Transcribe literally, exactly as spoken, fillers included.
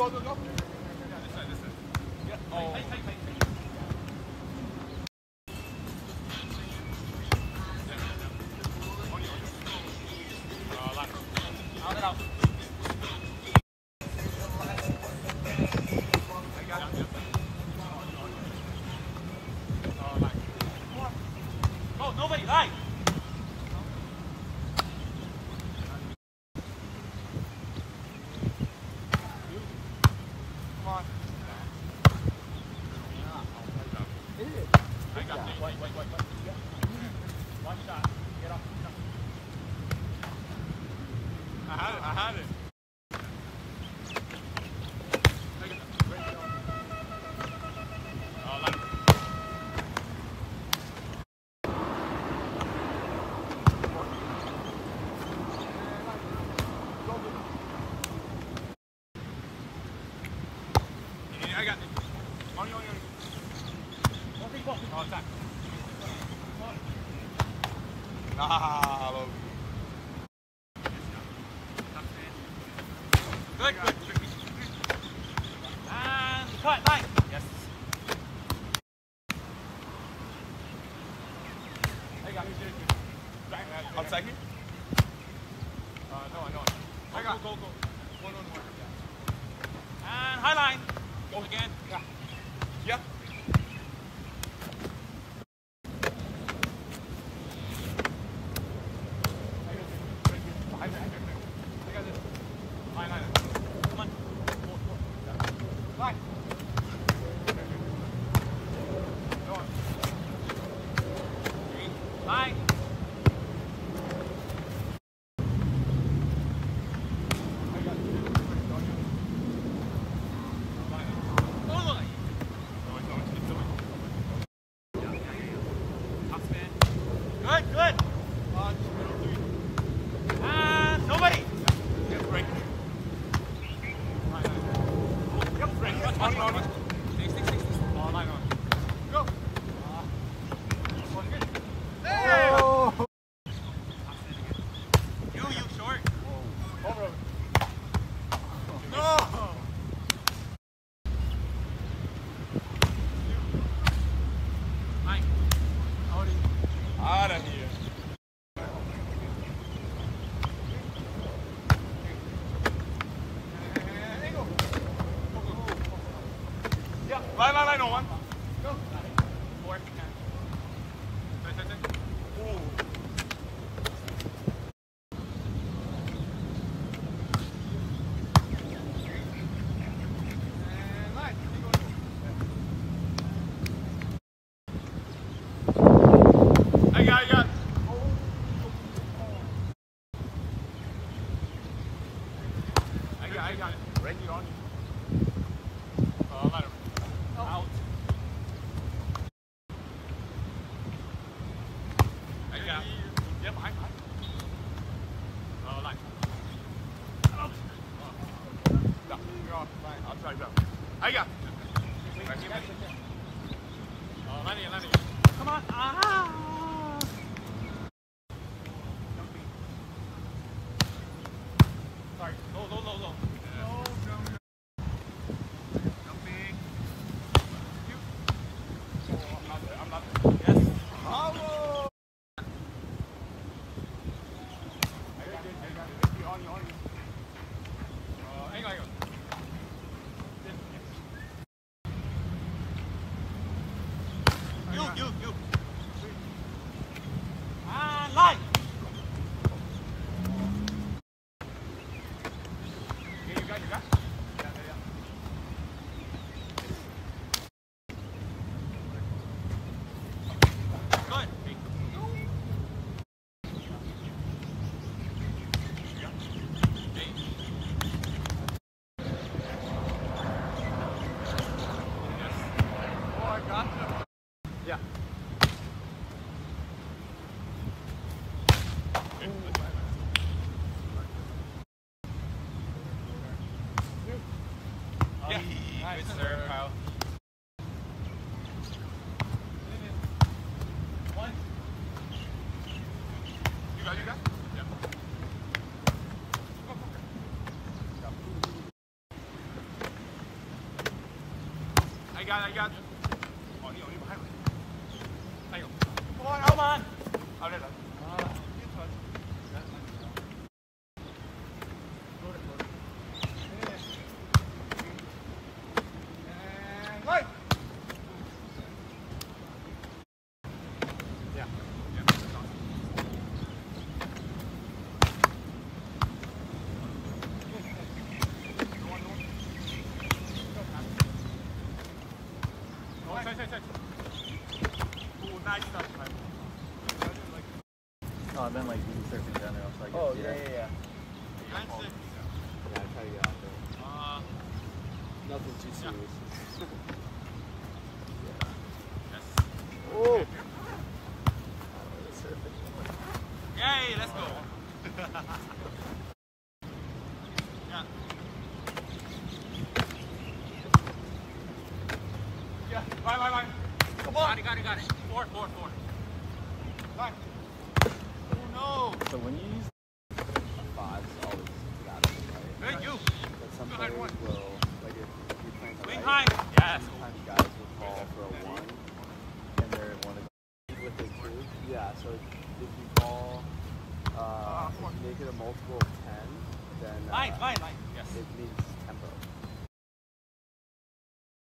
go, go, go. This side, this side. Yeah. Oh. Hey, hey, hey, hey. Out and out. Oh, nobody, line. Come on. I got it. Wait, wait, wait, wait. One shot. Get off. I had it, I had it. I got it. On you, on you, on you. Oh, time. Nah, love. Good, good. And cut, line. Yes. I got it. Outside here? Uh, no, I know. I got it. Go, go, go. One on one. And high line. Go again. Yeah. Yeah. I got this. Line, line. Come on. Line. Go on. Line. Good, good. And nobody. Get break. Yep, break. On, on, on. Six, six, six. On, line, on. Go. Oh. You, you short. Over. No. Line. Out of here. Yeah, line, line, line, no one. Go. Four. Ten, ten, ten. Ooh. And line. I got it, I got it. I got, I got it. Right here on you. Uh, line oh. Out. I got it. Yep, I got it. Uh, line. Out. No, you're off. Line. I'll try that. I got it. Right, uh, line here, line here. Come on. Ah. Sorry. Low, low, low, low. Yeah. Low, jump. Jumping. You. Oh, I'm not there. I'm not there. Yes. Bravo. I got it. I got it. On you, on you. Uh, hang on, hang on. You, you, you. And line. Yeah, you got, you got. Yeah, yeah, yeah. Good. Oh, I got you. Yeah. Yeah. Nice, sir, Kyle. One. You got, you got? Yeah. Go, go, go. got it, I got it. Oh, you don't even have it. There you go. Come on, come on. Oh, there, there. Ah. And right. Yeah. Yeah. Say, say, say. Ooh, nice stuff, man. Oh, I meant like you surf in general. So I guess, Oh, yeah, yeah, yeah. Yeah, I see. Yeah, I try to get out there. Uh, Nothing too serious. yes. Oh! Yay, let's go. Yeah. Yeah, right, right, right. Come on. Got it, got it, got it. Four, four, four. Right. Oh, no. So when you use Fives always got it, right? Good, you. But some Go ahead, players one. will, like if you're playing to Wing right, high. Yes. sometimes guys will call for a one, and they're one of with it too. Yeah, so if you call, uh, if you make it a multiple of ten, then uh, Line, line, line. Yes. it means tempo.